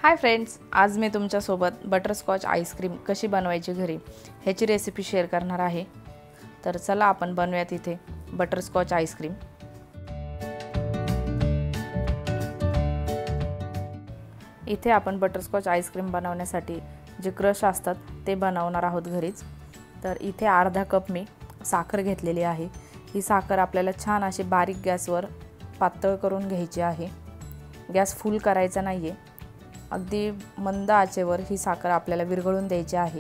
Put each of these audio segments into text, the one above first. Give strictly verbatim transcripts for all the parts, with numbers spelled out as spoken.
Hi friends, आज मी तुमच्यासोबत butterscotch ice cream कशी बनवायची घरी ह्याची रेसिपी शेअर करणार आहे। तर चला आपण बनवूयात इथे बटरस्कॉच आईस्क्रीम। इथे आपण बटरस्कॉच आईस्क्रीम बनवण्यासाठी जे क्रश असतात ते बनवणार आहोत घरीच। तर इथे अर्धा कप मी साखर घेतलेली आहे। ही साखर आपल्याला छान अशी बारीक गॅसवर पातळ करून घ्यायची आहे। गॅस फुल करायचा नाहीये, अगदी मंद आचेवर ही साखर आपल्याला विरघळून द्यायची आहे।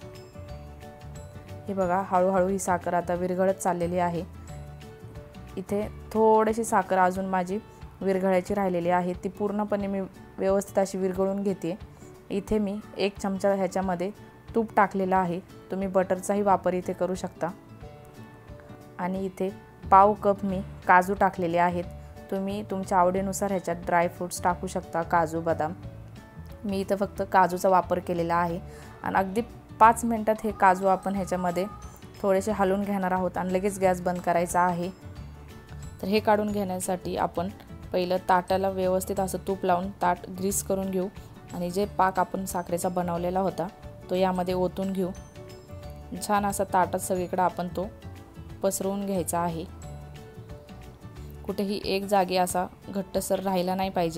हे बघा, हळूहळू ही साखर आता विरघळत चाललेली आहे। इथे थोडीशी साखर अजून माझी विरघळायची राहिलेली आहे, ती पूर्णपणे मी व्यवस्थित अशी विरघळून घेते। इथे मी एक चमचा ह्याच्यामध्ये तूप टाकलेला आहे, तुम्ही बटरचाही वापर इथे करू शकता। आणि इथे पाव कप मी काजू टाकलेले आहेत, तुम्ही तुमच्या आवडीनुसार ह्याच्यात ड्राय फ्रूट्स टाकू शकता, काजू बदाम। मी इथं फक्त काजूचा वापर केलेला आहे। आणि अगदी पाच मिनिटात हे काजू आपण ह्याच्यामध्ये थोडेसे हलवून घेणार आहोत आणि लगेच गॅस बंद करायचा आहे। तर हे काढून घेण्यासाठी आपण पहिलं ताटाला व्यवस्थित असं तूप लावून ताट ग्रीस करून घेऊ आणि जे पाक आपण साखरेचा बनवलेला होता तो यामध्ये ओतून घेऊ। छान असा ताटात सगळीकडे आपण तो पसरवून घ्यायचा आहे। कुठेही एक जागी असा घट्टसर राहिला नाही पाहिजे,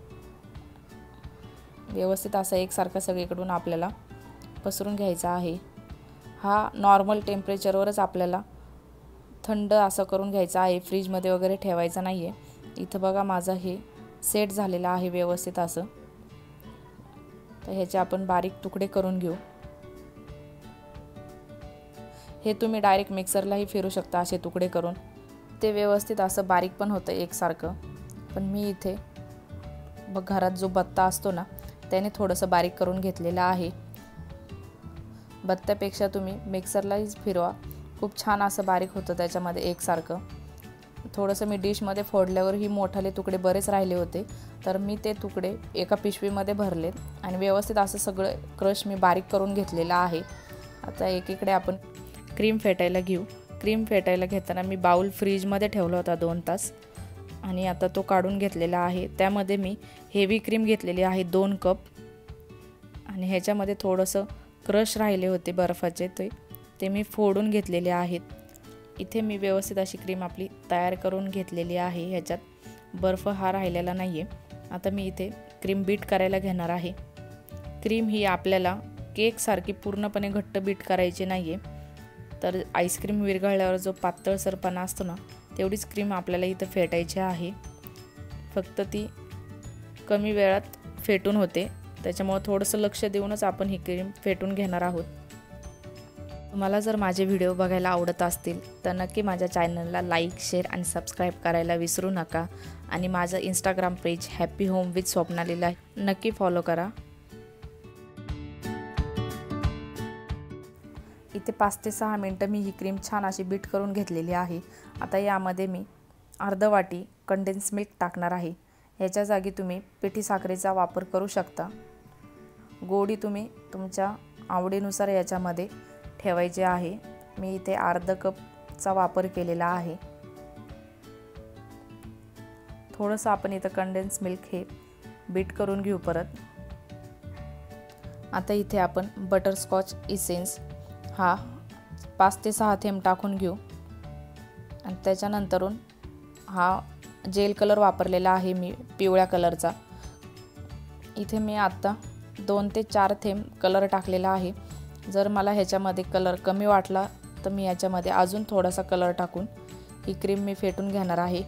व्यवस्थित असा एकसारखा सगळीकडून आपल्याला पसरून घ्यायचा आहे। हा नॉर्मल टेम्परेचरवरच आपल्याला थंड असं करून घ्यायचा आहे, फ्रीजमध्ये वगैरे ठेवायचा नाही आहे। इथं बघा माझं हे सेट झालेलं आहे व्यवस्थित असं। तर ह्याचे आपण बारीक तुकडे करून घेऊ। हे तुम्ही डायरेक्ट मिक्सरलाही फिरू शकता असे तुकडे करून, ते व्यवस्थित असं बारीक पण होतं एकसारखं। पण मी इथे बघ घरात जो बत्ता असतो ना त्याने थोडंसं बारीक करून घेतलेलं आहे। बत्त्यापेक्षा तुम्ही मिक्सरलाही फिरवा, खूप छान असं बारीक होतं त्याच्यामध्ये एकसारखं। थोडंसं मी डिशमध्ये फोडल्यावर ही मोठाले तुकडे बरेच राहिले होते, तर मी ते तुकडे एका पिशवीमध्ये भरले आणि व्यवस्थित असं सगळं क्रश मी बारीक करून घेतलेलं आहे। आता एकीकडे आपण क्रीम फेटायला घेऊ। क्रीम फेटायला घेताना मी बाउल फ्रीजमध्ये ठेवला होता दोन तास आणि आता तो काढून घेतलेला आहे। त्यामध्ये मी हेवी क्रीम घेतलेली आहे दोन कप आणि ह्याच्यामध्ये थोडंसं क्रश राहिले होते बर्फाचे, ते ते मी फोडून घेतलेले आहेत। इथे मी व्यवस्थित अशी क्रीम आपली तयार करून घेतलेली आहे, ह्याच्यात बर्फ हा राहिलेला नाही आहे। आता मी इथे क्रीम बीट करायला घेणार आहे। क्रीम ही आपल्याला केकसारखी पूर्णपणे घट्ट बीट करायची नाही आहे, तर आईस्क्रीम विरघळल्यावर जो पातळसरपणा असतो ना तेवढीच क्रीम आपल्याला इथं फेटायची आहे। फक्त ती कमी वेळात फेटून होते, त्याच्यामुळे थोडंसं लक्ष देऊनच आपण ही क्रीम फेटून घेणार आहोत। तुम्हाला जर माझे व्हिडिओ बघायला आवडत असतील तर नक्की माझ्या चॅनलला लाईक, शेअर आणि सबस्क्राईब करायला विसरू नका। आणि माझं Instagram page happy home with स्वप्नालीला नक्की फॉलो करा। इथे पाच ते सहा मिनटं मी ही क्रीम छान अशी बीट करून घेतलेली आहे। आता यामध्ये मी अर्ध वाटी कंडेन्स मिल्क टाकणार आहे। ह्याच्या जागी तुम्ही पिठी साखरेचा वापर करू शकता। गोडी तुम्ही तुमच्या आवडीनुसार याच्यामध्ये ठेवायचे आहे। मी इथे अर्ध कपचा वापर केलेला आहे। थोडंसं आपण इथं कंडेन्स मिल्क हे बीट करून घेऊ परत। आता इथे आपण बटरस्कॉच इसेन्स हा पाच ते सहा थेंब टाकून घेऊ आणि त्याच्यानंतरून हा जेल कलर वापरलेला आहे मी पिवळ्या कलरचा। इथे मी आत्ता दोन ते चार थेंब कलर टाकलेला आहे। जर मला ह्याच्यामध्ये कलर कमी वाटला तर मी याच्यामध्ये अजून थोडासा कलर टाकून ही क्रीम मी फेटून घेणार आहे।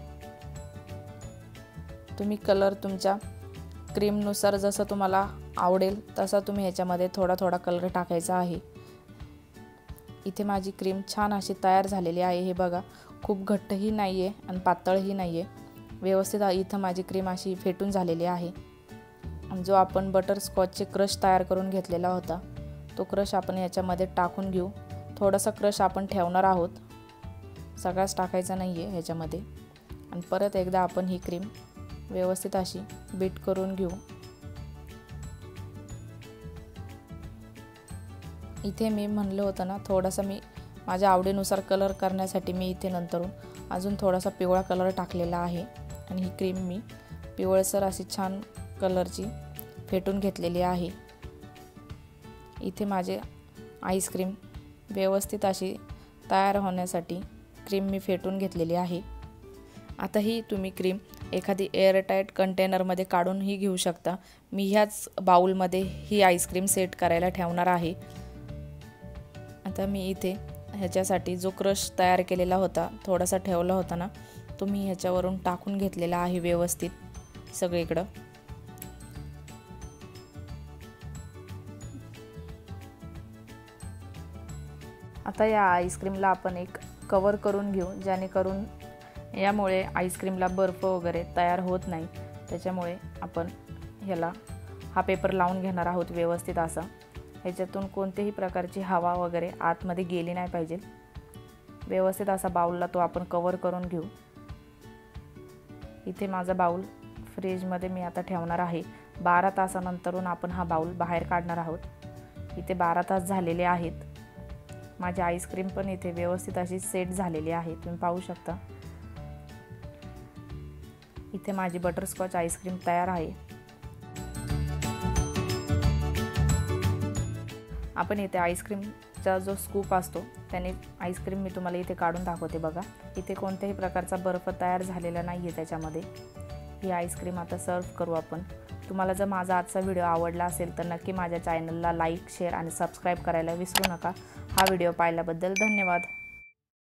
तुम्ही कलर तुमच्या क्रीमनुसार जसं तुम्हाला आवडेल तसा तुम्ही ह्याच्यामध्ये थोडा थोडा कलर टाकायचा आहे। इथे माझी क्रीम छान अशी तयार झालेली आहे। हे बघा, खूप घट्टही नाही आहे आणि पातळही नाही आहे, व्यवस्थित इथं माझी क्रीम अशी फेटून झालेली आहे। आणि जो आपण बटरस्कॉचचे क्रश तयार करून घेतलेला होता तो क्रश आपण याच्यामध्ये टाकून घेऊ। थोडासा क्रश आपण ठेवणार आहोत, सगळाच टाकायचा नाही आहे ह्याच्यामध्ये। आणि परत एकदा आपण ही क्रीम व्यवस्थित अशी बीट करून घेऊ। इथे मी म्हणलं होतं ना थोडासा मी माझ्या आवडीनुसार कलर करण्यासाठी मी इथे नंतरून अजून थोडासा पिवळा कलर टाकलेला आहे। आणि ही क्रीम मी पिवळसर अशी छान कलरची फेटून घेतलेली आहे। इथे माझे आईस्क्रीम व्यवस्थित अशी तयार होण्यासाठी क्रीम मी फेटून घेतलेली आहे। आता ही तुम्ही क्रीम एखादी एअरटाईट कंटेनरमध्ये काढूनही घेऊ शकता। मी ह्याच बाउलमध्ये ही आईस्क्रीम सेट करायला ठेवणार आहे। आता मी इथे ह्याच्यासाठी जो क्रश तयार केलेला होता, थोडासा ठेवला होता ना, तो मी ह्याच्यावरून टाकून घेतलेला आहे व्यवस्थित सगळीकडं। आता या आईस्क्रीमला आपण एक कवर करून घेऊ, जेणेकरून यामुळे आईस्क्रीमला बर्फ वगैरे तयार होत नाही। त्याच्यामुळे आपण ह्याला हा पेपर लावून घेणार आहोत व्यवस्थित असा। ह्याच्यातून कोणत्याही प्रकारची हवा वगैरे आतमध्ये गेली नाही पाहिजे। व्यवस्थित असा बाउलला तो आपण कवर करून घेऊ। इथे माझा बाउल फ्रीजमध्ये मी आता ठेवणार आहे। बारा तासानंतरून आपण हा बाउल बाहेर काढणार आहोत। इथे बारा तास झालेले आहेत। माझी आईस्क्रीम पण इथे व्यवस्थित अशी सेट झालेली आहे, तुम्ही पाहू शकता। इथे माझी बटरस्कॉच आईस्क्रीम तयार आहे। आपण इथे आईस्क्रीमचा जो स्कूप असतो त्याने आईस्क्रीम मी तुम्हाला इथे काढून दाखवते बघा। इथे कोणत्याही प्रकारचा बर्फ तयार झालेला नाही आहे त्याच्यामध्ये। ही आईस्क्रीम आता सर्व करू आपण। तुम्हाला जर माझा आजचा व्हिडिओ आवडला असेल तर नक्की माझ्या चॅनलला लाईक, शेअर आणि सबस्क्राईब करायला विसरू नका। हा व्हिडिओ पाहिल्याबद्दल धन्यवाद।